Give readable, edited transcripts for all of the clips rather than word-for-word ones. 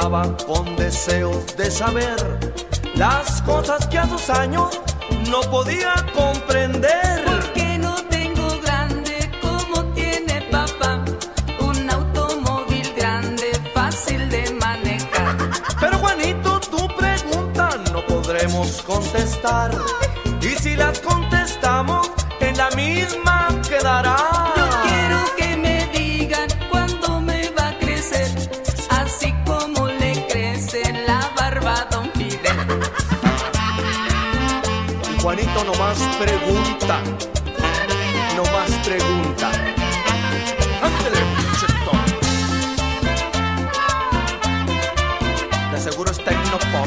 preguntaba con deseos de saber las cosas que a sus años no podía comprender. ¿Por qué no tengo grande como tiene papá? Un automóvil grande, fácil de manejar. Pero Juanito, tu pregunta no podremos contestar. Y si las contestamos, en la misma quedará. Yo quiero que me digan cuándo me va a crecer, así como le crece la barba a Don Fidel. Y Juanito nomás pregunta, nomás pregunta. Ándale, muchacho. De seguro es Tecnopop.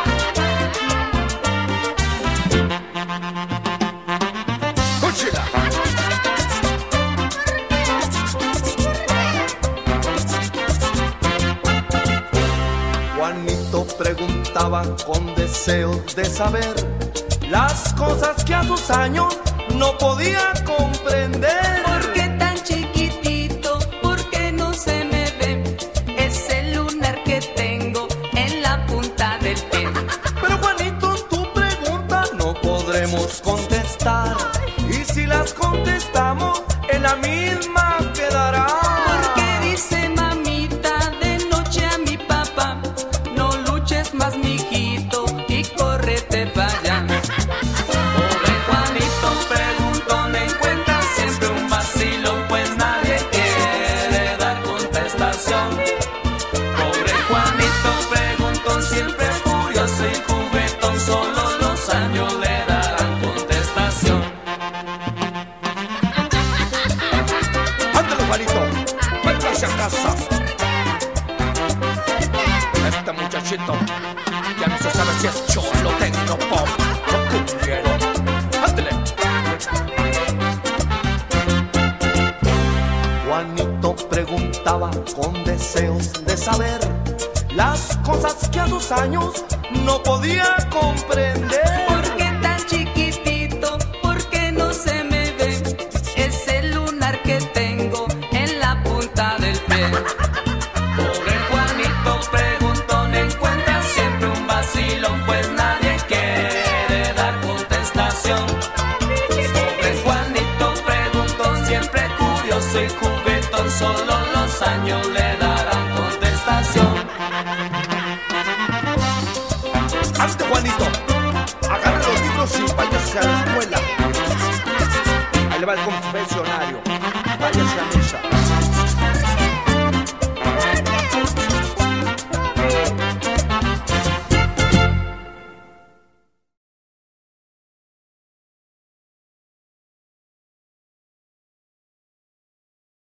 Juanito preguntaba con deseos de saber las cosas que a sus años no podía comprender. ¿Por qué tan chiquitito? ¿Por qué no se me ve ese lunar que tengo en la punta del pie? Pero Juanito, tu pregunta no podremos contestar. Y si las contestamos, en la misma quedará. Porque dice mamita de noche a mi papá, no luches más, mijito, y córrete para allá. Pobre Juanito preguntón, encuentra siempre un vacilón, pues nadie quiere dar contestación. Pobre Juanito preguntón, siempre curioso y juguetón, solo los años le darán contestación. Ándale, Juanito, métase a casa. Este muchachito ya no se sabe si es cholo, Tecnopop o cumbiero. Ándale. Juanito preguntaba con deseos de saber las cosas que a sus años no podía comprender. ¿Por qué tan chiquitito? ¿Por qué no se me ve ese lunar que tengo en la punta del pie? Pobre Juanito preguntón, encuentra siempre un vacilón, pues nadie quiere dar contestación. Pobre Juanito preguntón, siempre curioso y juguetón, solo los años le darán contestación. Ante Juanito, agarra los libros y váyase a la escuela. Ahí le va el confesionario.